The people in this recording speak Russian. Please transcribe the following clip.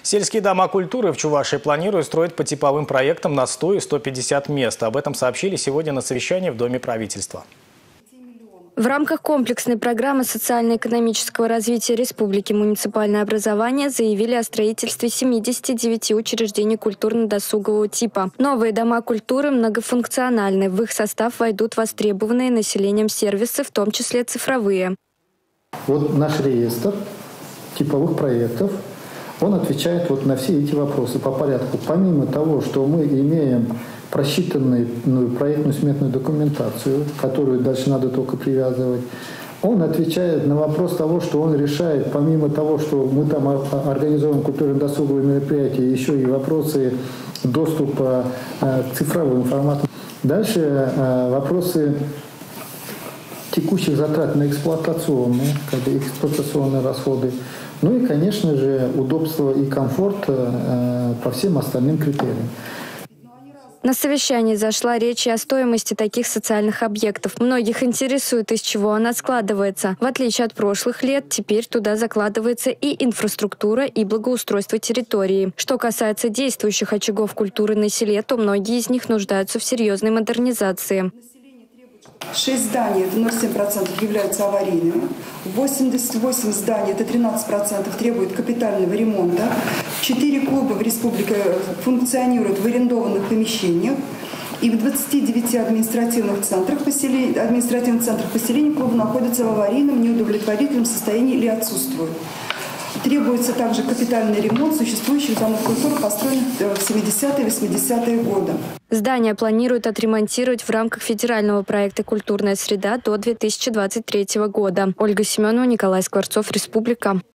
Сельские дома культуры в Чувашии планируют строить по типовым проектам на 100 и 150 мест. Об этом сообщили сегодня на совещании в Доме правительства. В рамках комплексной программы социально-экономического развития Республики муниципальное образование заявили о строительстве 79 учреждений культурно-досугового типа. Новые дома культуры многофункциональны. В их состав войдут востребованные населением сервисы, в том числе цифровые. Вот наш реестр типовых проектов, он отвечает вот на все эти вопросы по порядку. Помимо того, что мы имеем просчитанную проектную сметную документацию, которую дальше надо только привязывать, он отвечает на вопрос того, что он решает, помимо того, что мы там организуем культурно-досуговые мероприятия, еще и вопросы доступа к цифровым форматам. Дальше вопросы текущих затрат на эксплуатационные расходы. Ну и, конечно же, удобство и комфорт по всем остальным критериям. На совещании зашла речь и о стоимости таких социальных объектов. Многих интересует, из чего она складывается. В отличие от прошлых лет, теперь туда закладывается и инфраструктура, и благоустройство территории. Что касается действующих очагов культуры на селе, то многие из них нуждаются в серьезной модернизации. 6 зданий, это 0,7%, являются аварийными. 88 зданий, это 13%, требуют капитального ремонта. 4 клуба в республике функционируют в арендованных помещениях. И в 29 административных центрах поселений клубы находятся в аварийном, неудовлетворительном состоянии или отсутствуют. Требуется также капитальный ремонт существующих домов культуры, построенных в 70-е и 80-е годы. Здание планируют отремонтировать в рамках федерального проекта «Культурная среда» до 2023 года. Ольга Семенова, Николай Скворцов, Республика.